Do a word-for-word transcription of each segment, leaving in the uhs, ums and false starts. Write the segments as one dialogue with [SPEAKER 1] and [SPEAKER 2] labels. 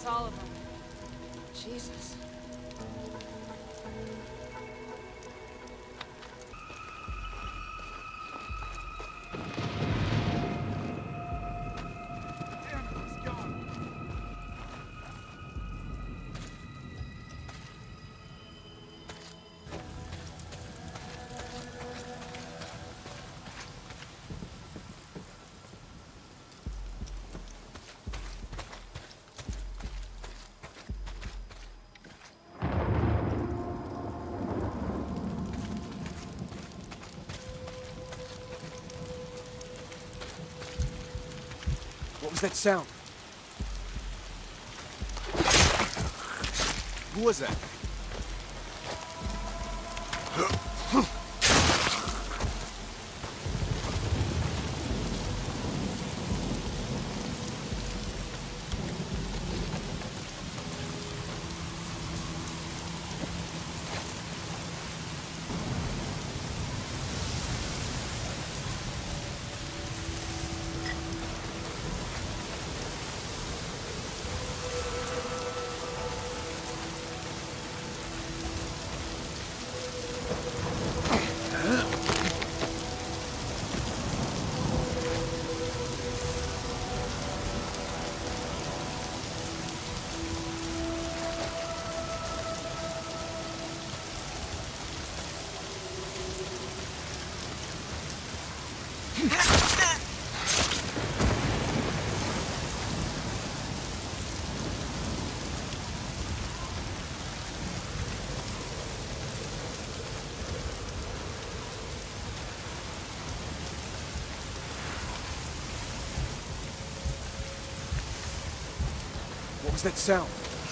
[SPEAKER 1] all of them. Jesus.
[SPEAKER 2] What was that sound? Who was that? What was that sound?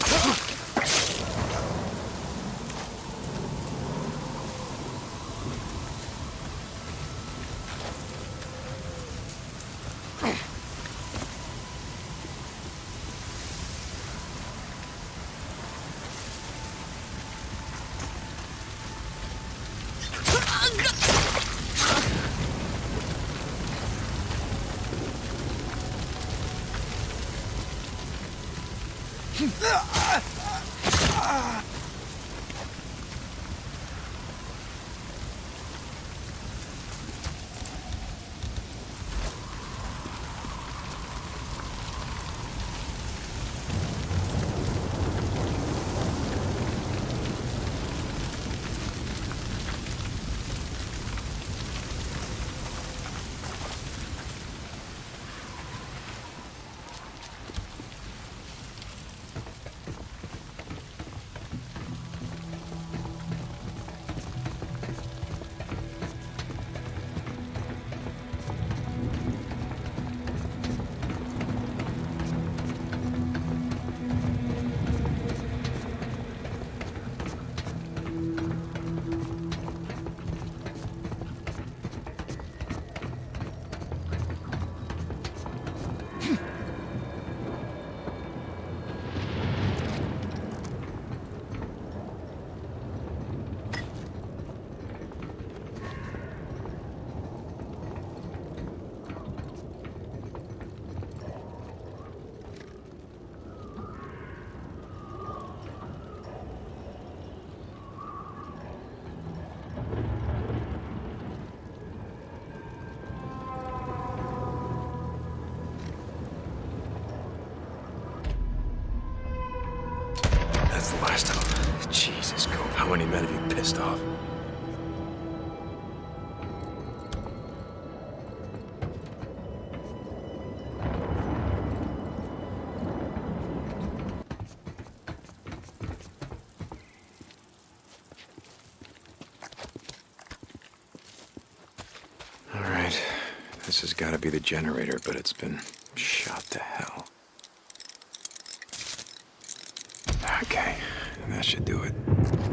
[SPEAKER 3] That's the last of them. Jesus, Cope, how many men have you pissed off? All right, this has got to be the generator, but it's been shot to hell. Okay, that should do it.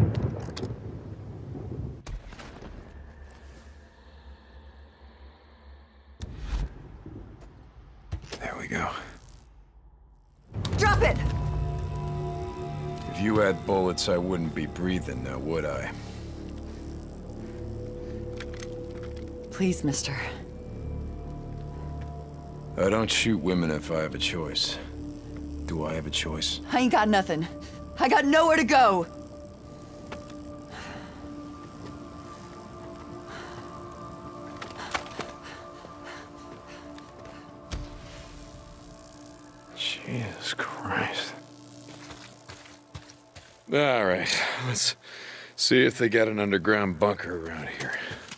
[SPEAKER 3] There we go.
[SPEAKER 4] Drop it!
[SPEAKER 3] If you had bullets, I wouldn't be breathing now, would I?
[SPEAKER 4] Please, mister.
[SPEAKER 3] I don't shoot women if I have a choice. Do I have a choice?
[SPEAKER 4] I ain't got nothing. I got nowhere to go.
[SPEAKER 3] Jesus Christ. All right, let's see if they got an underground bunker around here.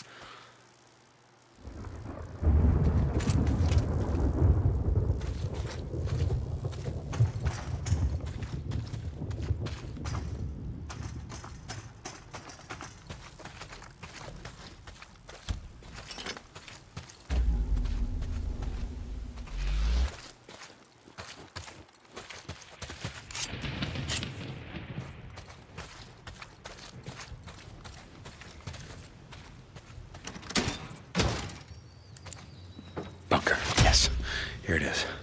[SPEAKER 3] Bunker, yes. Here it is.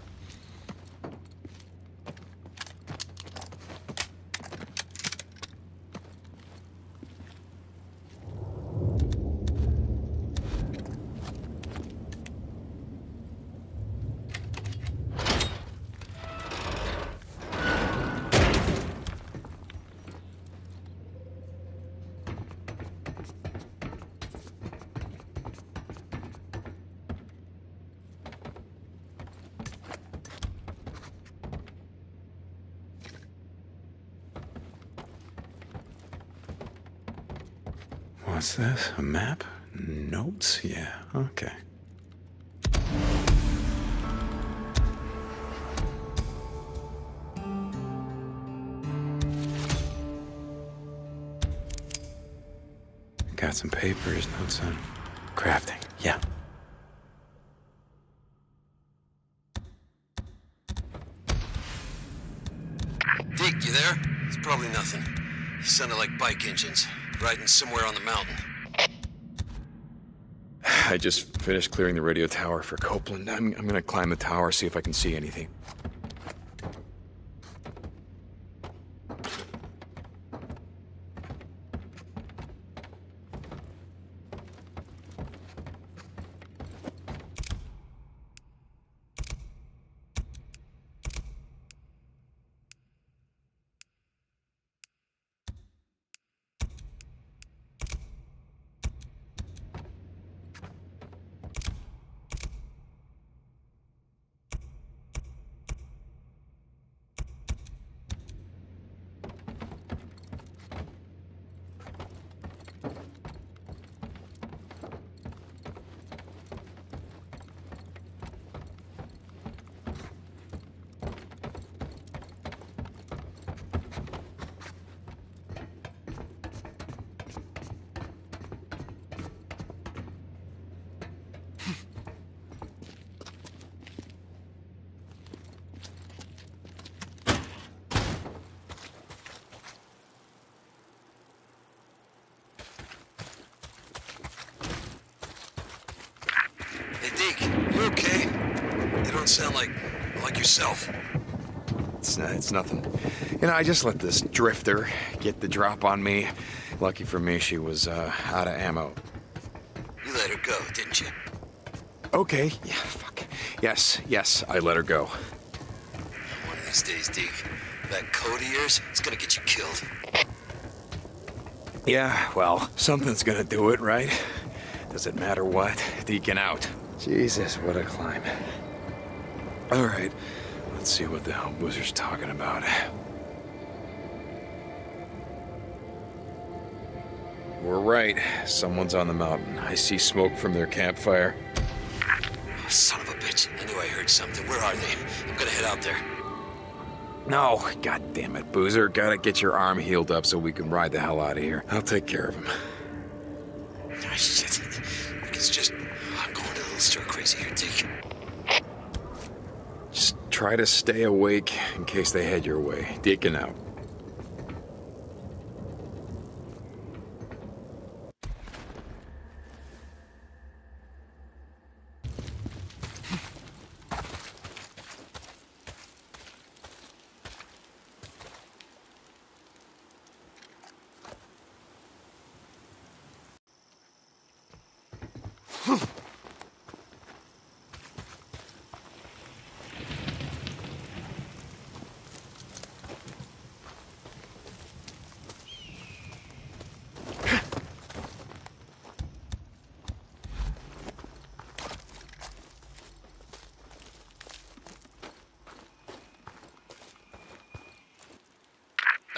[SPEAKER 3] What's this? A map? Notes? Yeah, okay. Got some papers, notes on crafting. Yeah.
[SPEAKER 2] Deke, you there? It's probably nothing. Sounded like bike engines, riding somewhere on the mountain.
[SPEAKER 3] I just finished clearing the radio tower for Copeland. I'm, I'm gonna climb the tower, see if I can see anything.
[SPEAKER 2] You okay? You don't sound like... like yourself.
[SPEAKER 3] It's, uh, it's nothing. You know, I just let this drifter get the drop on me. Lucky for me, she was uh, out of ammo.
[SPEAKER 2] You let her go, didn't you?
[SPEAKER 3] Okay, yeah, fuck. Yes, yes, I let her go.
[SPEAKER 2] One of these days, Deke, that code of yours, it's gonna get you killed.
[SPEAKER 3] Yeah, well, something's gonna do it, right? Does it matter what? Deacon out. Jesus, what a climb. All right, let's see what the hell Boozer's talking about. We're right. Someone's on the mountain. I see smoke from their campfire.
[SPEAKER 2] Son of a bitch. I knew I heard something. Where are they? I'm gonna head out there.
[SPEAKER 3] No, god damn it, Boozer. Gotta get your arm healed up so we can ride the hell out of here. I'll take care of him.
[SPEAKER 2] Oh, shit. It's just... I'm going a little stir-crazy here, Deke.
[SPEAKER 3] Just try to stay awake in case they head your way. Deacon out.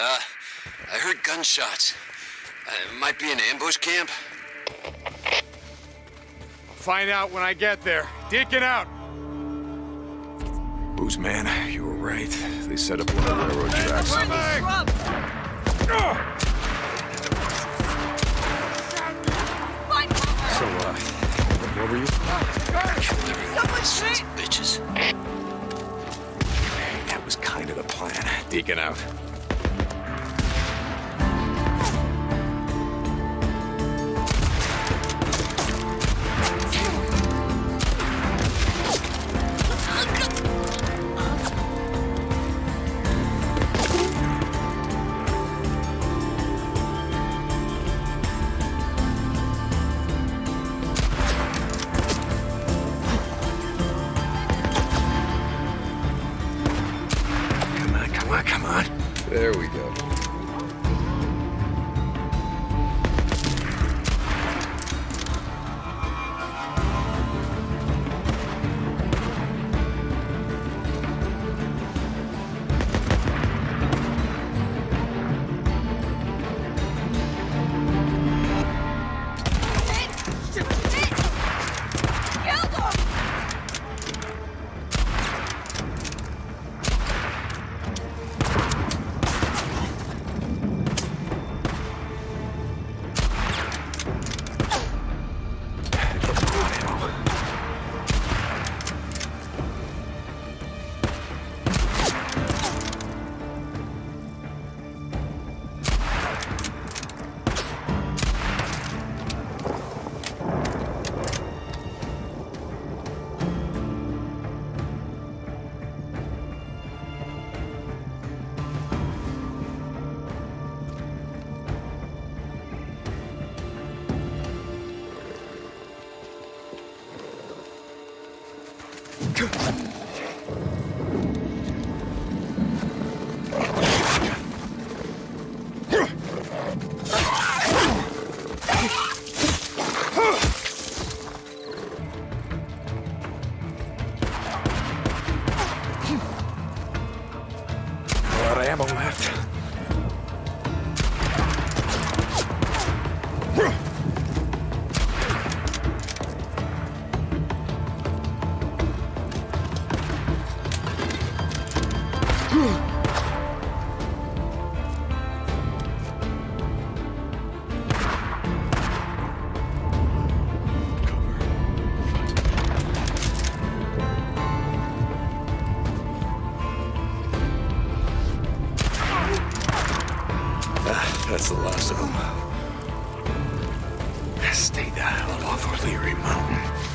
[SPEAKER 2] Uh, I heard gunshots. Uh, it might be an ambush camp.
[SPEAKER 3] I'll find out when I get there. Deacon out! Booze man, you were right. They set up one of the railroad tracks. So, uh, what were you?
[SPEAKER 2] Killed everyone, sons of bitches.
[SPEAKER 3] That was kind of the plan. Deacon out. There we go. Ammo left. That's the last of them. Stay the hell off O'Leary Mountain.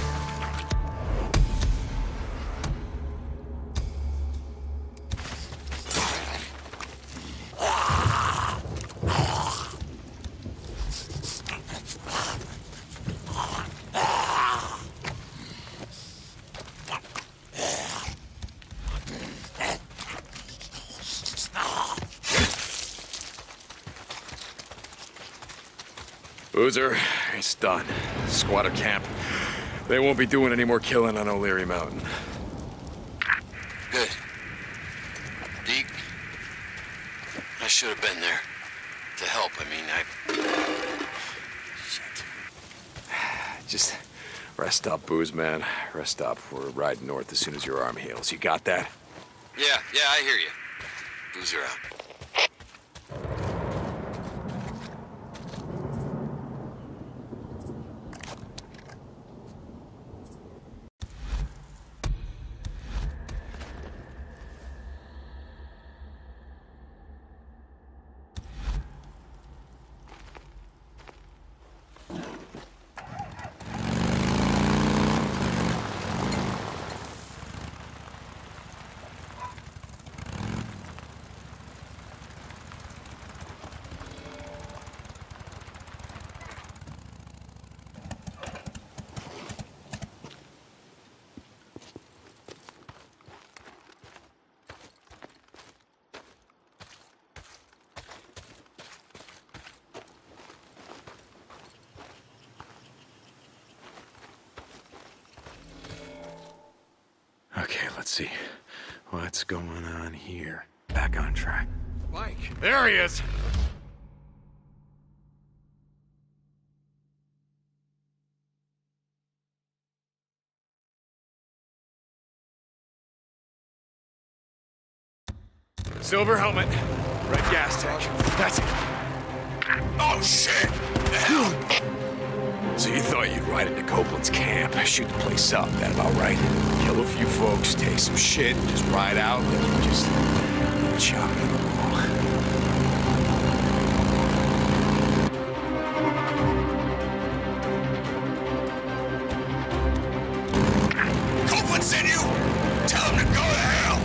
[SPEAKER 3] Boozer, it's done. Squatter camp. They won't be doing any more killing on O'Leary Mountain.
[SPEAKER 2] Good. Deke, I should have been there. To help, I mean, I... Shit.
[SPEAKER 3] Just rest up, Booze man. Rest up. We're riding north as soon as your arm heals. You got that?
[SPEAKER 2] Yeah, yeah, I hear you. Boozer out. Okay, let's see. What's going on here? Back on track.
[SPEAKER 3] bike. There he is! Silver helmet, red gas tank. That's it. Oh, shit! The hell? So you thought you'd ride into Copeland's camp, shoot the place up, that about right? Kill a few folks, take some shit, just ride out, then you just chop it in the wall.
[SPEAKER 2] Copeland sent you? Tell him to go to hell!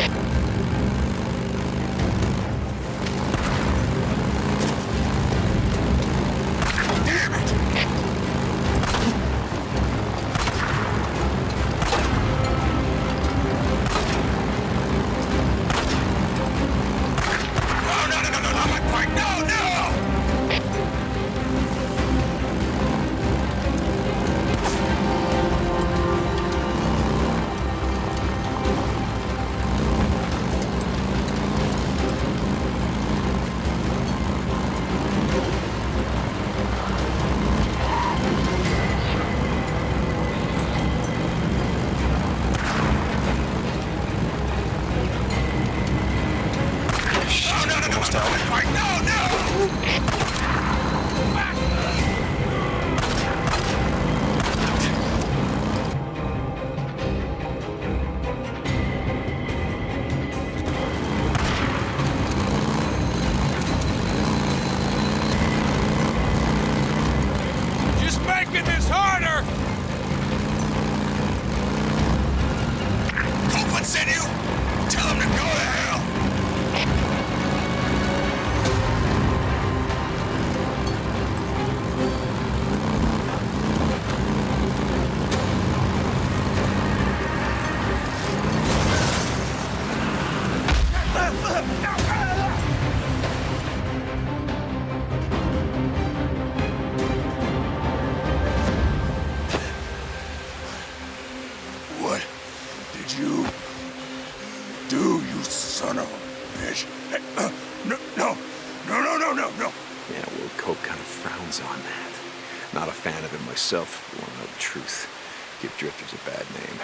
[SPEAKER 3] Myself, if you want to know the truth. Give drifters a bad name.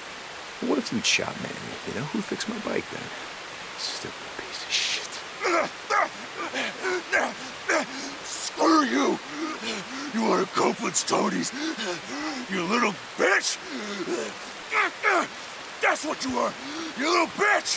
[SPEAKER 3] But what if you'd shot Manny? You know, who fixed my bike then? Stupid piece of shit.
[SPEAKER 5] Screw you! You want to Copeland's toadies? You little bitch! That's what you are! You little bitch!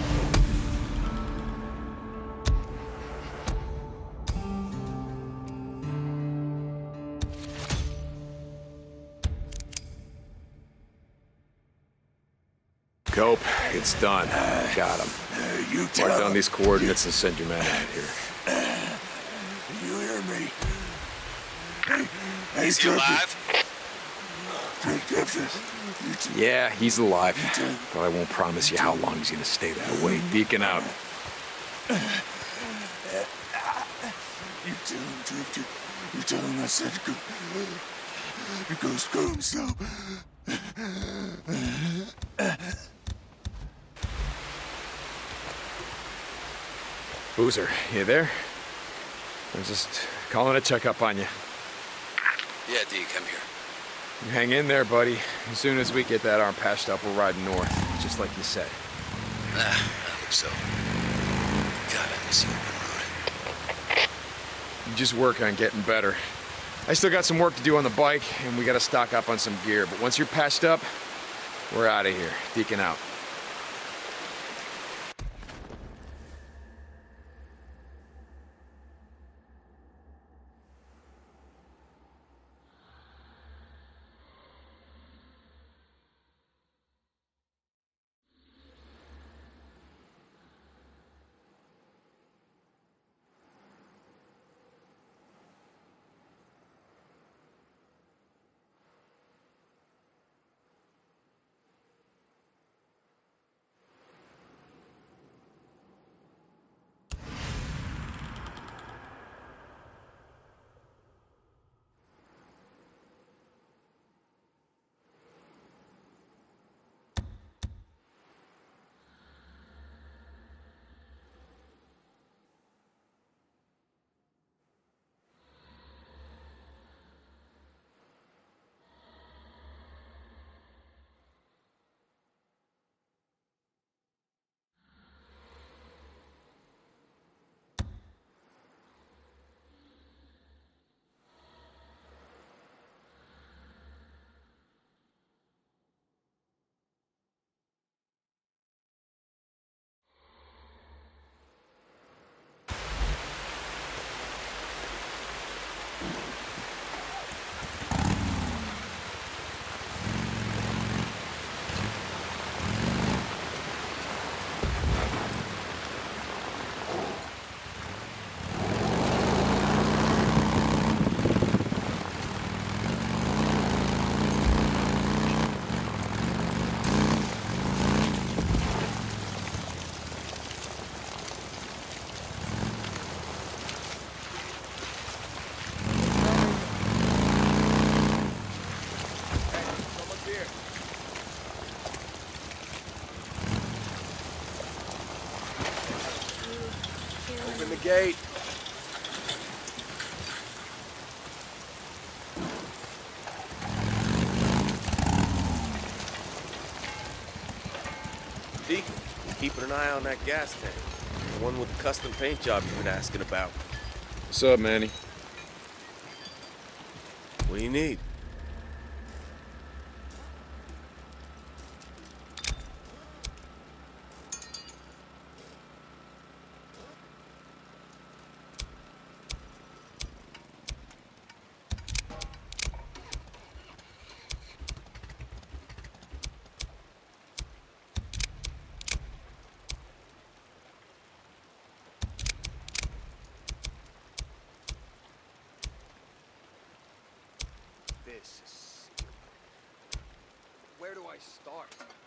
[SPEAKER 3] Cope, it's done. Got him.
[SPEAKER 5] Uh, you tell
[SPEAKER 3] Mark down
[SPEAKER 5] him.
[SPEAKER 3] these coordinates and send your man out here.
[SPEAKER 5] Uh, you hear me? Hey, hey,
[SPEAKER 2] Is he alive?
[SPEAKER 5] Hey, Drifters.
[SPEAKER 3] Yeah, he's alive. But I won't promise you how long he's gonna stay that way. Deacon out.
[SPEAKER 5] You tell him, Drifter. You tell him I said go. Go screw himself.
[SPEAKER 3] Boozer, you there? I'm just calling to check up on you.
[SPEAKER 2] Yeah, Deke, I'm here.
[SPEAKER 3] You hang in there, buddy. As soon as we get that arm patched up, we're riding north, just like you said.
[SPEAKER 2] Ah, I hope so. God, I miss the open road.
[SPEAKER 3] You just work on getting better. I still got some work to do on the bike, and we gotta stock up on some gear. But once you're patched up, we're out of here. Deacon out.
[SPEAKER 6] gate. Deke, keeping an eye on that gas tank. The one with the custom paint job you've been asking about.
[SPEAKER 3] What's up, Manny?
[SPEAKER 6] What do you need? This is... Where do I start?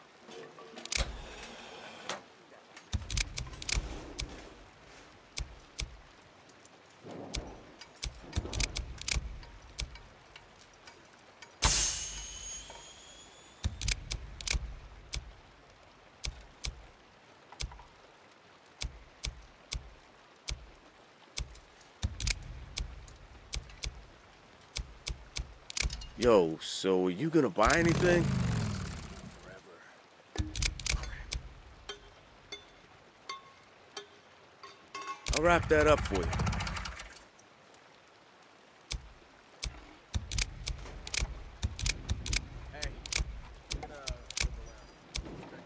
[SPEAKER 6] Yo, so are you gonna buy anything? I'll wrap that up for you. Hey, I'm gonna look around.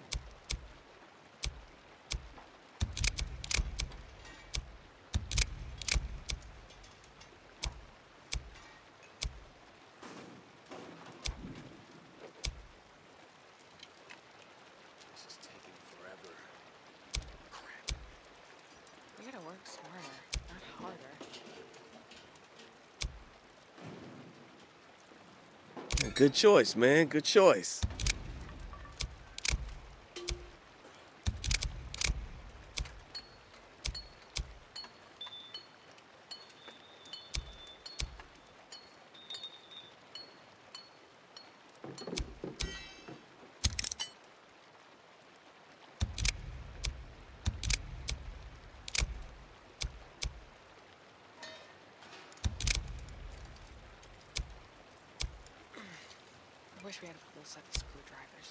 [SPEAKER 6] This is taking forever. Crap.
[SPEAKER 1] We gotta work smarter, not harder.
[SPEAKER 6] Good choice, man. Good choice.
[SPEAKER 1] I wish we had a full set of screwdrivers.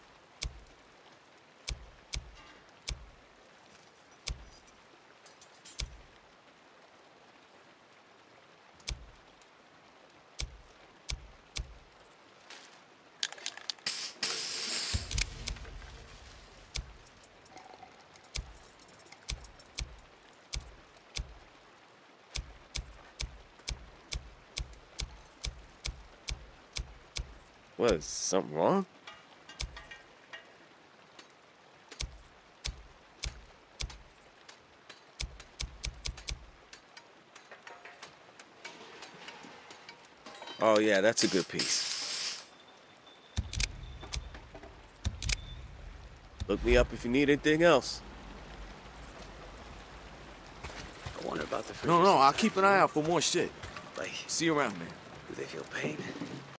[SPEAKER 6] What, is something wrong? Oh yeah, that's a good piece. Look me up if you need anything else.
[SPEAKER 7] I wonder about the
[SPEAKER 5] No, no, I'll keep an eye out for more shit.
[SPEAKER 7] Like,
[SPEAKER 5] See you around, man.
[SPEAKER 7] do they feel pain?